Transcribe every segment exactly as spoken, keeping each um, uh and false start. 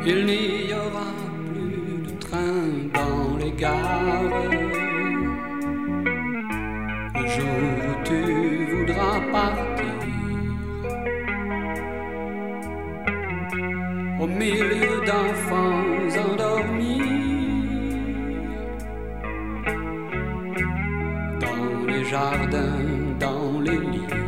Il n'y aura plus de train dans les gares. Le jour où tu voudras partir, au milieu d'enfants endormis, dans les jardins, dans les lits.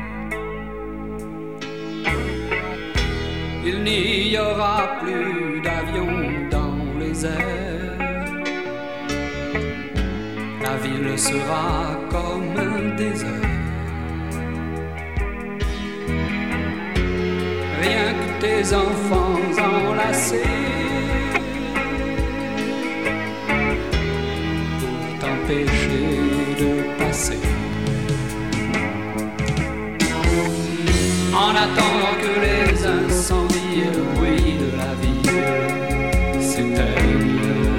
Il n'y aura plus d'avions dans les airs. La ville sera comme un désert. Rien que tes enfants enlacés pour t'empêcher de passer. En attendant que les incendies et le bruit de la ville s'éteignent,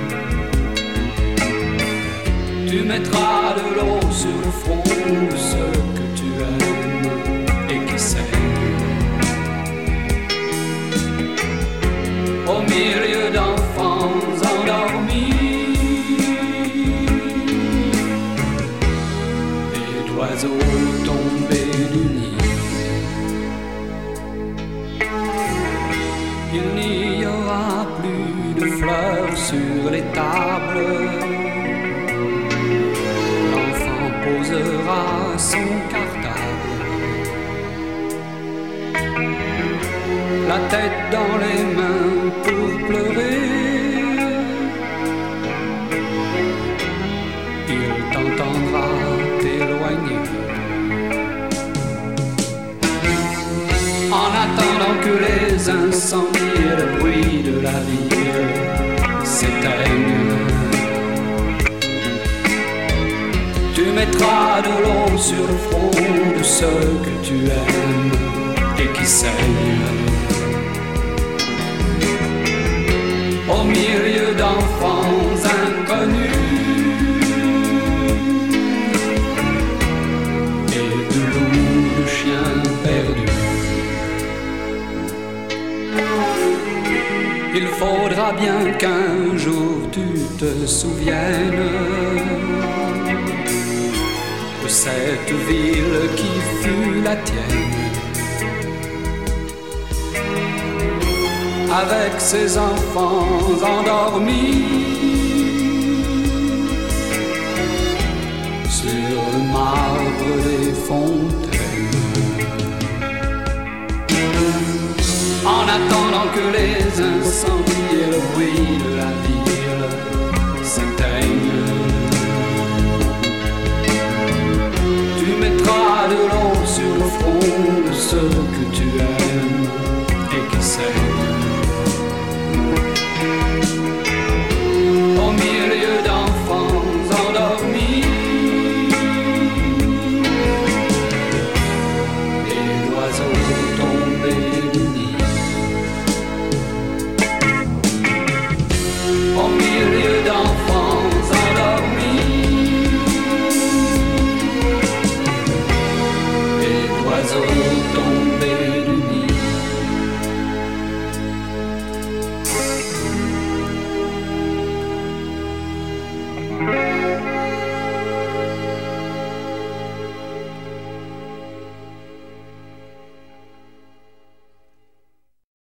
tu mettras de l'eau sur le front de ceux que tu aimes et qui saignent. Au milieu d'enfants endormis et d'oiseaux tombés du nid. Il n'y aura plus de fleurs sur les tables. L'enfant posera son cartable, la tête dans les mains pour pleurer. Il t'entendra t'éloigner. En attendant que les incendies et le bruit de la ville s'éteignent, tu mettras de l'eau sur le front de ceux que tu aimes et qui saignent. Au milieu d'enfants inconnus et de loups, de chiens perdus. Il faudra bien qu'un jour tu te souviennes de cette ville qui fut la tienne, avec ses enfants endormis sur le marbre des fontaines. En attendant que les incendies et le bruit de la ville s'éteignent, tu mettras de l'eau sur le front de ceux que tu aimes